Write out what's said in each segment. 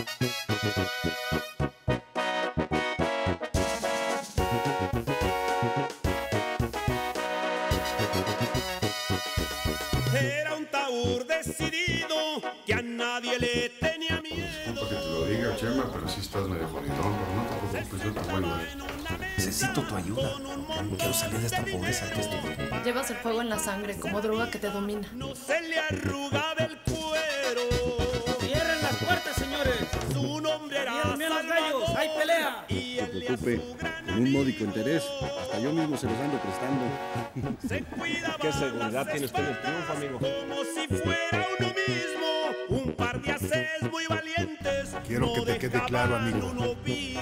Era un Taur decidido que a nadie le tenía miedo. Disculpa que te lo diga, Chema, pero sí estás medio jodidón, pero no te preocupes, yo te voy a ayudar. Necesito tu ayuda. Quiero salir de esta pobreza que estoy. Llevas el fuego en la sangre como droga que te domina. No se le arruga del cuero. ¡Cierren las puertas, señores! Su nombre era ¡Cierren los gallos! ¡Hay pelea! Y No se preocupe, con un módico interés, hasta yo mismo se los ando prestando. ¿Qué seguridad tiene usted del triunfo, amigo? Como si fuera uno mismo, un par de haces muy valientes. Quiero que te quede claro, amigo, que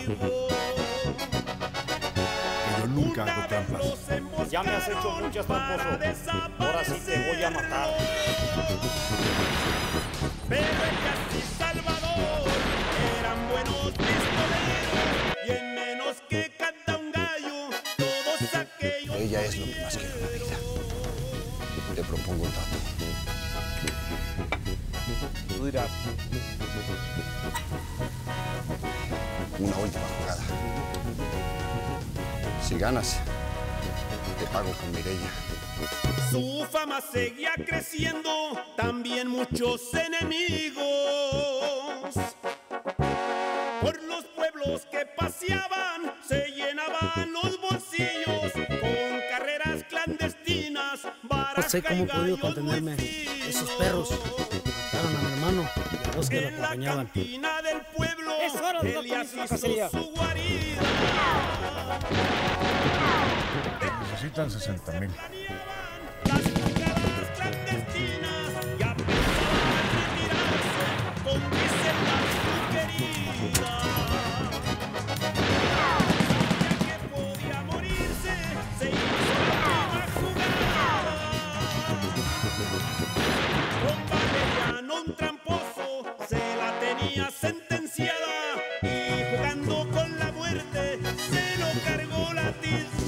yo nunca hago trampas. Ya me has hecho muchas, tramposo. Ahora sí te voy a matar. Pero el Casi Salvador eran buenos pistoleros y en menos que canta un gallo, todos aquellos. Ella es lo que más quiero en la vida. Te propongo un trato. Tú dirás. Una última jugada. Si ganas, te pago con Mireia. Su fama seguía creciendo, también muchos enemigos. Por los pueblos que paseaban, se llenaban los bolsillos con carreras clandestinas. No sé cómo he podido contenerme. Esos perros mataron a mi hermano y a dos que lo acompañaban. En la cantina del pueblo, Elías hizo su guarida. Necesitan 60,000. Las jugadas clandestinas ya pensaban retirarse con Griselda su querida. Ya que podía morirse, se hizo la última jugada. Con Valeriano, un tramposo, se la tenía sentenciada y jugando con la muerte se lo cargó la tilde.